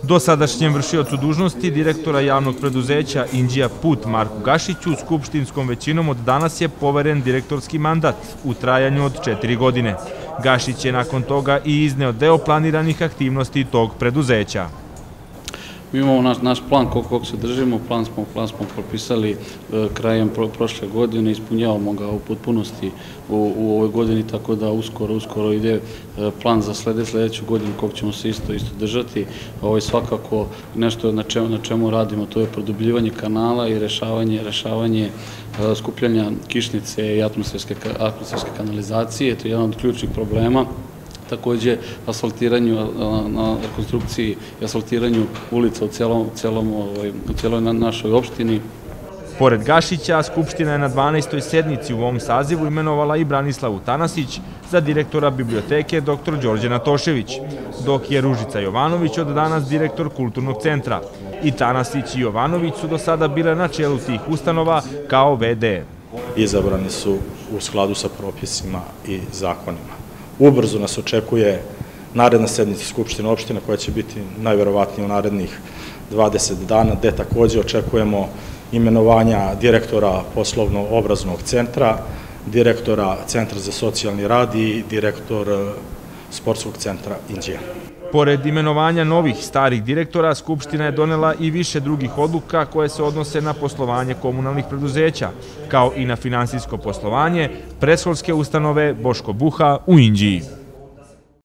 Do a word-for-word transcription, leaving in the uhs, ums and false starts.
Dosadašnjem vršiocu dužnosti direktora javnog preduzeća Inđija Put Marku Gašiću skupštinskom većinom od danas je poveren direktorski mandat u trajanju od četiri godine. Gašić je nakon toga i izneo deo planiranih aktivnosti tog preduzeća. Mi imamo naš, naš plan kog se držimo, plan smo, plan smo propisali e, krajem pro, prošle godine, ispunjavamo ga u potpunosti u, u ovoj godini, tako da uskoro, uskoro ide e, plan za slede, sledeću godinu kog ćemo se isto, isto držati. Ovo je svakako nešto na čemu, na čemu radimo, to je produbljivanje kanala i rešavanje, rešavanje e, skupljanja kišnice i atmosferske, atmosferske kanalizacije, to je jedan od ključnih problema. Takođe, asfaltiranju, na rekonstrukciji i asfaltiranju ulica u celom, celom, u celoj našoj opštini. Pored Gašića, Skupština je na dvanaestoj sednici u ovom sazivu imenovala i Branislavu Tanasić za direktora biblioteke dr Đorđe Natošević, dok je Ružica Jovanović od danas direktor Kulturnog centra. I Tanasić i Jovanović su do sada bile na čelu tih ustanova kao ve de. Izabrani su u skladu sa propisima i zakonima. Ubrzo nas očekuje naredna sednica Skupštine opštine koja će biti najverovatnije u narednih dvadeset dana, gde takođe očekujemo imenovanja direktora poslovno-obrazovnog centra, direktora Centra za socijalni rad i direktor Sportskog centra Inđija. Pored imenovanja novih starih direktora, Skupština je donela i više drugih odluka koje se odnose na poslovanje komunalnih preduzeća, kao i na finansijsko poslovanje predškolske ustanove Boško Buha u Inđiji.